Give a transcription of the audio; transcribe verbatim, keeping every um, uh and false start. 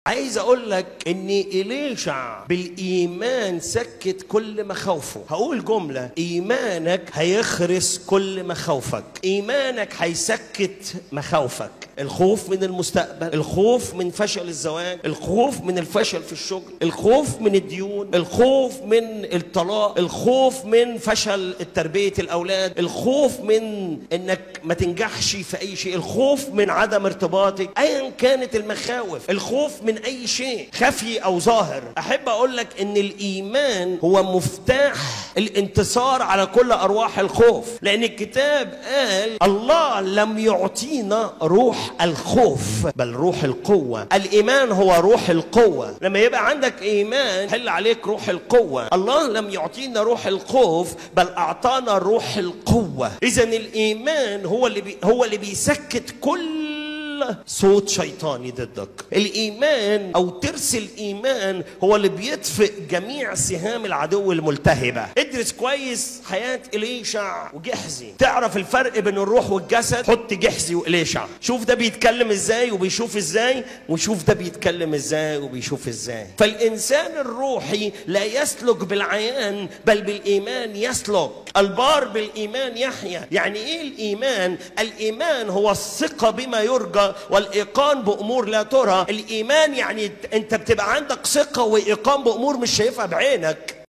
عايز اقول لك ان إليشع بالايمان سكت كل مخاوفه. هقول جمله: ايمانك هيخرس كل مخاوفك، ايمانك هيسكت مخاوفك. الخوف من المستقبل، الخوف من فشل الزواج، الخوف من الفشل في الشغل، الخوف من الديون، الخوف من الطلاق، الخوف من فشل تربية الأولاد، الخوف من إنك ما تنجحش في أي شيء، الخوف من عدم ارتباطك، أيا كانت المخاوف، الخوف من أي شيء خفي أو ظاهر. أحب أقول لك إن الإيمان هو مفتاح الانتصار على كل أرواح الخوف، لأن الكتاب قال الله لم يعطينا روح الخوف بل روح القوة. الإيمان هو روح القوة. لما يبقى عندك إيمان حل عليك روح القوة. الله لم يعطينا روح الخوف بل أعطانا روح القوة. إذن الإيمان هو اللي بي هو اللي بيسكت كل صوت شيطاني ضدك. الإيمان أو ترس الإيمان هو اللي بيطفئ جميع سهام العدو الملتهبة. ادرس كويس حياة إليشع وجحزي، تعرف الفرق بين الروح والجسد. حط جحزي وإليشع، شوف ده بيتكلم إزاي وبيشوف إزاي، وشوف ده بيتكلم إزاي وبيشوف إزاي. فالإنسان الروحي لا يسلك بالعيان بل بالإيمان يسلك. البار بالإيمان يحيا. يعني إيه الإيمان؟ الإيمان هو الثقة بما يرجى والإيقان بأمور لا ترى. الإيمان يعني أنت بتبقى عندك ثقة وإيقان بأمور مش شايفها بعينك.